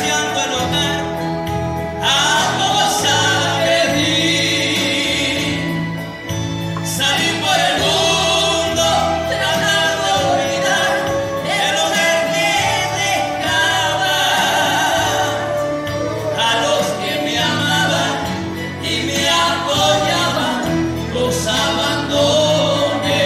acariciando el hogar, vamos a pedir, salir por el mundo, tratando de olvidar el hogar que dejaba a los que me amaban y me apoyaban, los abandoné.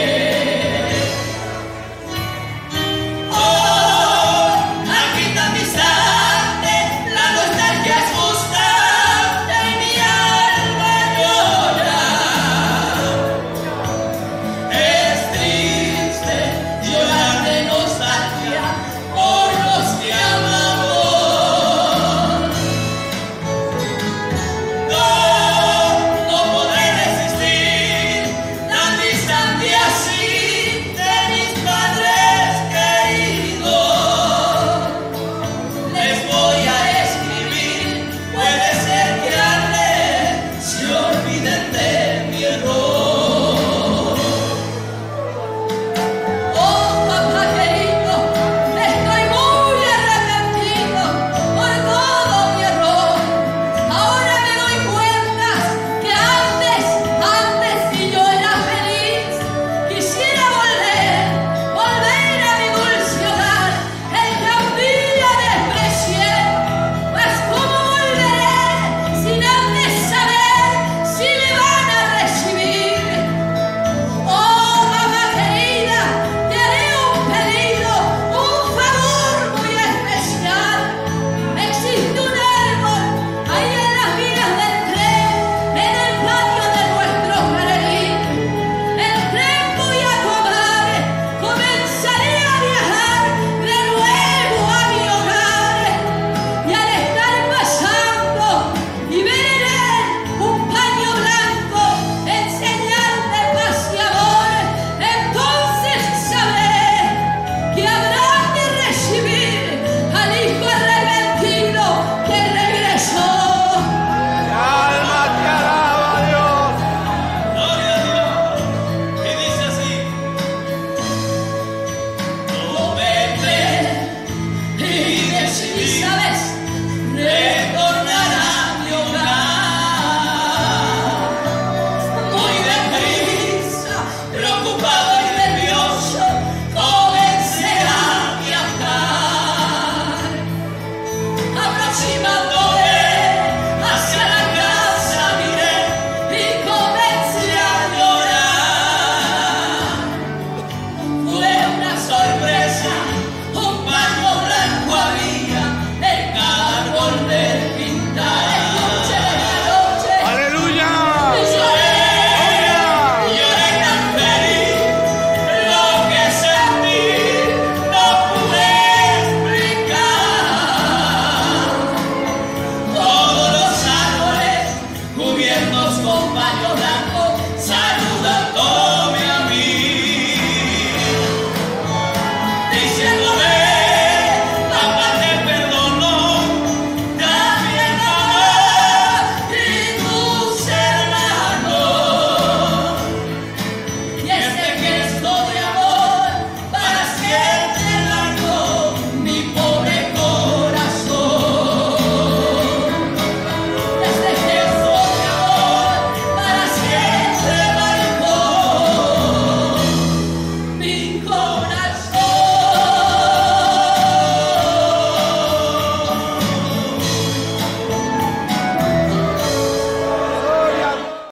Aquí tan distante, la nostalgia es constante y mi alma llora. Es triste llorar de nostalgia por los que amamos. No podré resistir tan distante así de mis padres queridos. Les voy a escribir, puede ser que al leer se olviden de mi error. Oh, papá querido, estoy muy arrepentido por todo mi error. Ahora me doy cuenta que antes si yo era feliz. Quisiera volver a mi dulce hogar, el que un día desprecié. Pues cómo volveré sin antes saber si me van a recibir. Oh, mamá querida, te haré un pedido, un favor muy especial. Existe un árbol ahí en las vías del tren, en el patio de nuestro jardín. El tren voy a tomar, comenzaré a viajar de nuevo a mi hogar. Y al estar pasando y ver en él un paño blanco en señal de paz y amor, entonces sabré que habrán de recibir al hijo arrepentido que regresó. Alma te alaba, Dios. Gloria a Dios. Y dice así: no me creen y decidí, ¿Sabes? retornar a mi hogar. Muy deprisa, preocupado y nervioso, comencé a viajar. Aproximándome hacia la casa miré y comencé a llorar. Fue una sorpresa, un paño blanco había en cada árbol del quintal. Aleluya. Lloré tan feliz, lo que sentí no pude explicar. Todos los árboles cubiertos con paño blanco saludándome a mí, diciéndome: papá te perdono, también mamá y tus hermanos. Y este gesto de amor para siempre largó mi pobre corazón. Este gesto de amor para siempre marcó mi corazón.